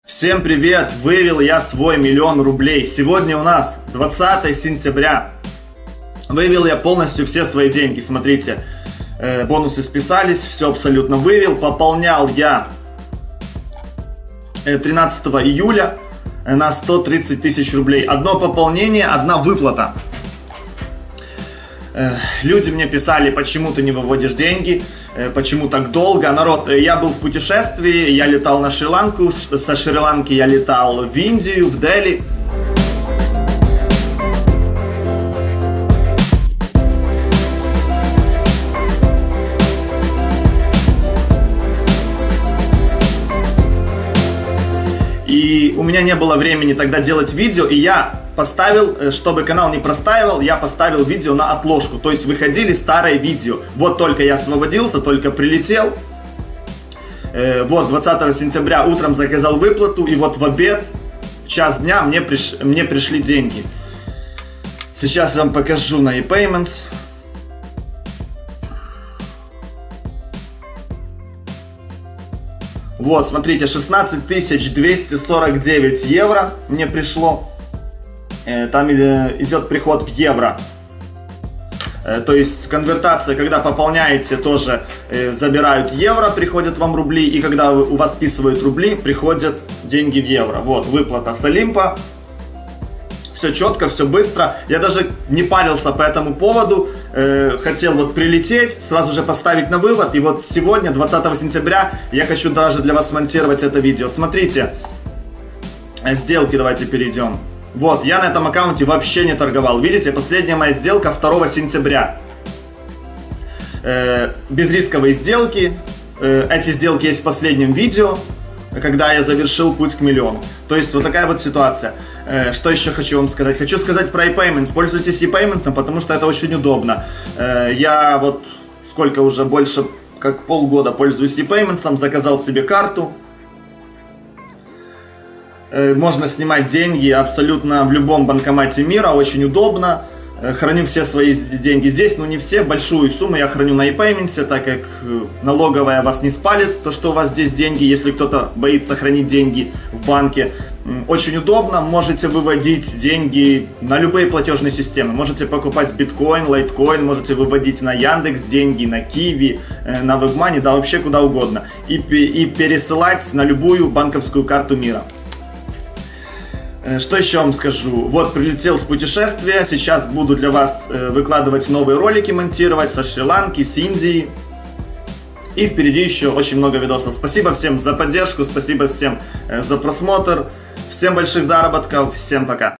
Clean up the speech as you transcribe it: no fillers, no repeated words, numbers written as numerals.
Всем привет! Вывел я свой 1 000 000 рублей. Сегодня у нас 20 сентября. Вывел я полностью все свои деньги. Смотрите, бонусы списались, все абсолютно вывел. Пополнял я 13 июля на 130 тысяч рублей. Одно пополнение, одна выплата. Люди мне писали, почему ты не выводишь деньги, почему так долго. Народ, я был в путешествии, я летал на Шри-Ланку, со Шри-Ланки я летал в Индию, в Дели. И у меня не было времени тогда делать видео, и я поставил, чтобы канал не простаивал, я поставил видео на отложку. То есть выходили старые видео. Вот только я освободился, только прилетел. Вот 20 сентября утром заказал выплату, и вот в обед, в час дня мне пришли деньги. Сейчас я вам покажу на ePayments. Вот, смотрите, 16 249 евро мне пришло. Там идет приход в евро. То есть конвертация, когда пополняете, тоже забирают евро, приходят вам рубли. И когда у вас списывают рубли, приходят деньги в евро. Вот, выплата с Олимпа. Все четко, все быстро. Я даже не парился по этому поводу. Хотел вот прилететь, сразу же поставить на вывод. И вот сегодня, 20 сентября, я хочу даже для вас смонтировать это видео. Смотрите, сделки давайте перейдем. Вот, я на этом аккаунте вообще не торговал. Видите, последняя моя сделка 2 сентября. Безрисковые сделки. Эти сделки есть в последнем видео, когда я завершил путь к миллиону. То есть вот такая вот ситуация. Что еще хочу вам сказать? Хочу сказать про ePayments. Пользуйтесь ePayments, потому что это очень удобно. Я вот сколько уже, больше как полгода пользуюсь ePayments, заказал себе карту. Можно снимать деньги абсолютно в любом банкомате мира, очень удобно. Храню все свои деньги здесь, но не все. Большую сумму я храню на ePayments, так как налоговая вас не спалит, то, что у вас здесь деньги, если кто-то боится хранить деньги в банке. Очень удобно, можете выводить деньги на любые платежные системы. Можете покупать биткоин, лайткоин, можете выводить на Яндекс деньги, на Киви, на WebMoney, да вообще куда угодно. И пересылать на любую банковскую карту мира. Что еще вам скажу? Вот прилетел с путешествия, сейчас буду для вас выкладывать новые ролики, монтировать со Шри-Ланки, с Индии. И впереди еще очень много видосов. Спасибо всем за поддержку, спасибо всем за просмотр. Всем больших заработков, всем пока.